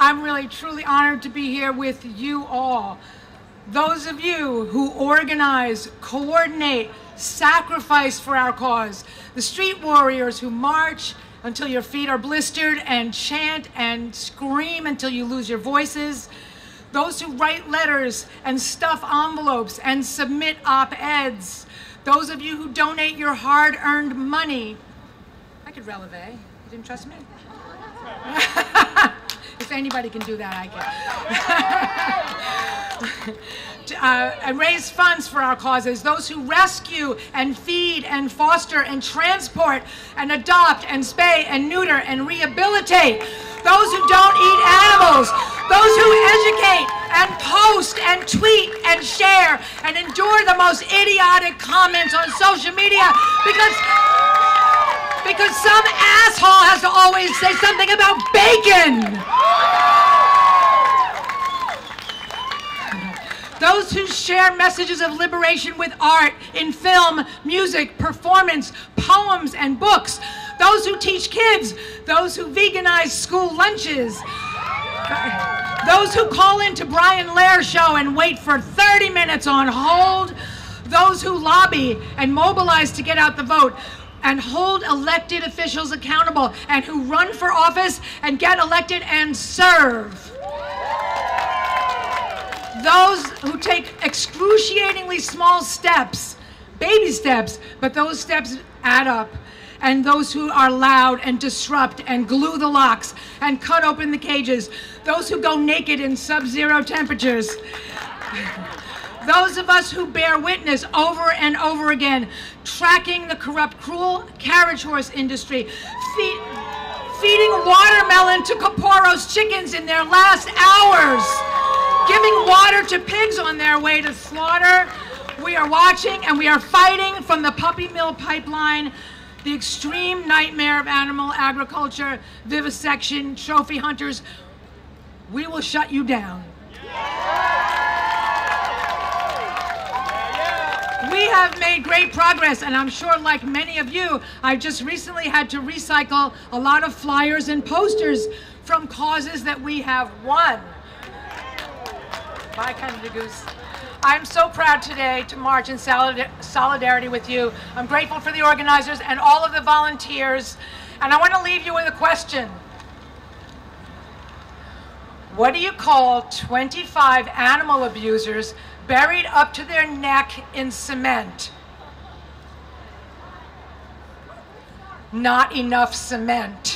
I'm really, truly honored to be here with you all. Those of you who organize, coordinate, sacrifice for our cause. The street warriors who march until your feet are blistered and chant and scream until you lose your voices. Those who write letters and stuff envelopes and submit op-eds. Those of you who donate your hard-earned money. I could releve. You didn't trust me? If anybody can do that, I can. And raise funds for our causes. Those who rescue and feed and foster and transport and adopt and spay and neuter and rehabilitate. Those who don't eat animals. Those who educate and post and tweet and share and endure the most idiotic comments on social media because some asshole has to always say something about bacon. Those who share messages of liberation with art in film, music, performance, poems, and books. Those who teach kids. Those who veganize school lunches. Those who call into Brian Lair's show and wait for 30 minutes on hold. Those who lobby and mobilize to get out the vote and hold elected officials accountable, and who run for office and get elected and serve. Those who take excruciatingly small steps, baby steps, but those steps add up. And those who are loud and disrupt and glue the locks and cut open the cages. Those who go naked in sub-zero temperatures. Those of us who bear witness over and over again, tracking the corrupt, cruel carriage horse industry, feeding watermelon to Caporo's chickens in their last hours, giving water to pigs on their way to slaughter. We are watching and we are fighting from the puppy mill pipeline, the extreme nightmare of animal agriculture, vivisection, trophy hunters. We will shut you down. We have made great progress, and I'm sure, like many of you, I've just recently had to recycle a lot of flyers and posters from causes that we have won. Bye, Canada Goose. I'm so proud today to march in solidarity with you. I'm grateful for the organizers and all of the volunteers, and I want to leave you with a question. What do you call 25 animal abusers buried up to their neck in cement? Not enough cement.